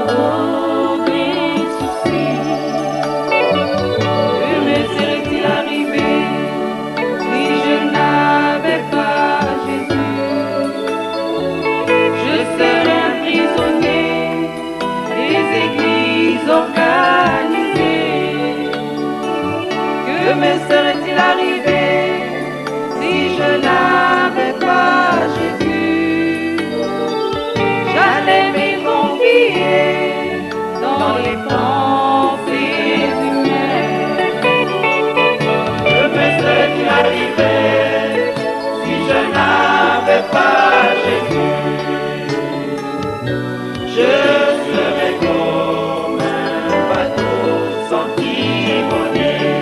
aucun souci. Que me serait-il arrivé si je n'avais pas Jésus? Je serais un prisonnier des églises organisées. Que me serait-il arrivé si je n'avais pas Jésus? J'allais me confier dans les pensées humaines. Que me serait-il arrivé si je n'avais pas Jésus? Je serais comme un bateau sans timonier.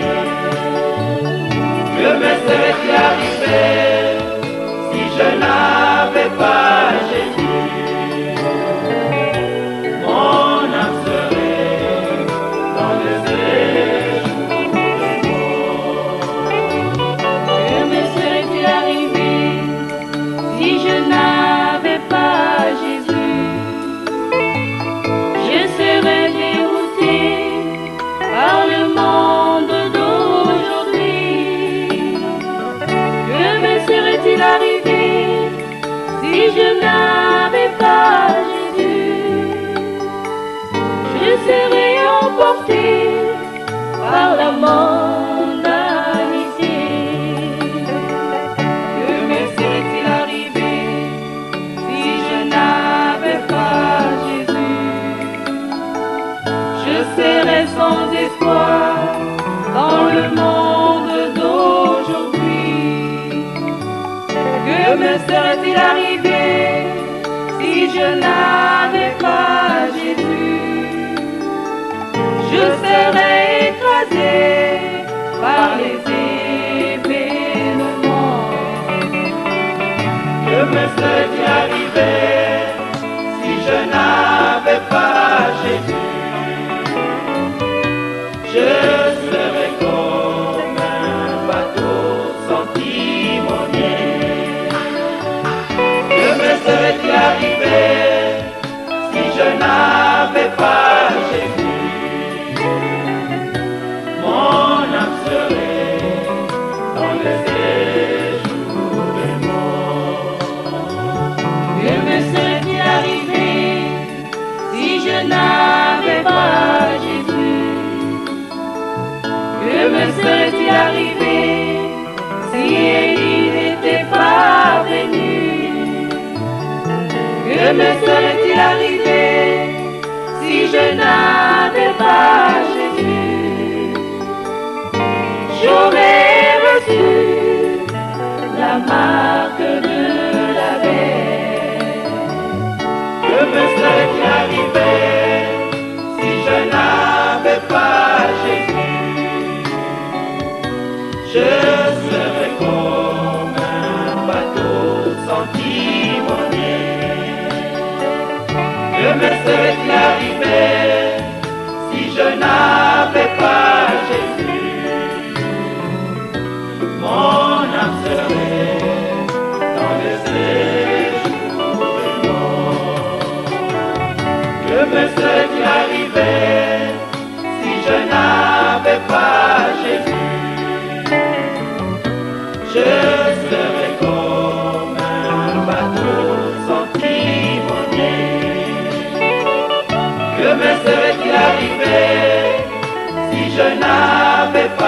Que me serait-il arrivé si je n'avais pas Jésus? Mon âme serait dans le séjour des morts. Que me serait-il arrivé si je n'avais pas Jésus? Je serais dérouté par le monde d'aujourd'hui. Que me serait-il arrivé si je n'avais pas Jésus? Je serais emporté par la mondanité. Que me serait-il arrivé si je n'avais pas Jésus? Je serais sans espoir dans le monde d'aujourd'hui. Que me serait-il arrivé si je n'avais pas Jésus? Je serais écrasé par les événements. Que me serait-il arrivé si je n'avais pas Jésus? Je serais comme un bateau sans timonier. Que me serait-il arrivé si je n'avais pas Jésus? Mon âme serait dans le séjour des morts. Que me serait-il arrivé si je n'avais pas Jésus? Que me serait-il arrivé si Élie n'était pas venu? Que me serait-il arrivé si je n'avais pas Jésus? J'aurais reçu la marque de la bête. Que me serait-il arrivé si je n'avais pas Jésus? Je serais comme un bateau sans timonier. Que me serait-il arrivé si je n'avais pas Jésus? Mon âme serait dans le séjour des morts. Que me serait-il arrivé si je n'avais pas Jésus? Je serais comme un bateau sans timonier. Que me serait-il arrivé si je n'avais pas